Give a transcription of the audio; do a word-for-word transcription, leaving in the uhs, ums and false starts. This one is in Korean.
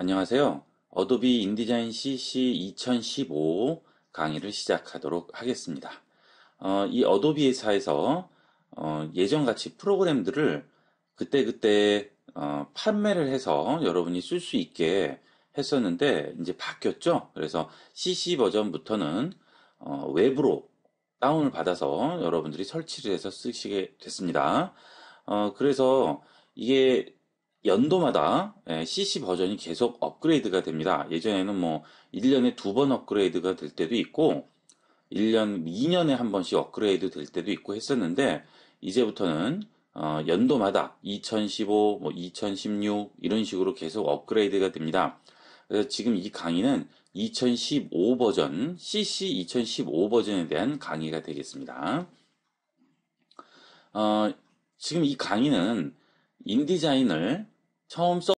안녕하세요. 어도비 인디자인 씨씨 이천십오 강의를 시작하도록 하겠습니다. 어, 이 어도비 회사에서 어, 예전같이 프로그램들을 그때그때 어, 판매를 해서 여러분이 쓸 수 있게 했었는데 이제 바뀌었죠. 그래서 씨씨 버전부터는 어, 외부로 다운을 받아서 여러분들이 설치를 해서 쓰시게 됐습니다. 어, 그래서 이게 연도마다 예, 씨씨 버전이 계속 업그레이드가 됩니다. 예전에는 뭐 일 년에 두 번 업그레이드가 될 때도 있고 일 년, 이 년에 한 번씩 업그레이드 될 때도 있고 했었는데 이제부터는 어, 연도마다 이천십오, 뭐 이천십육 이런 식으로 계속 업그레이드가 됩니다. 그래서 지금 이 강의는 이천십오 버전, 씨씨 이천십오 버전에 대한 강의가 되겠습니다. 어, 지금 이 강의는 인디자인을 처음 써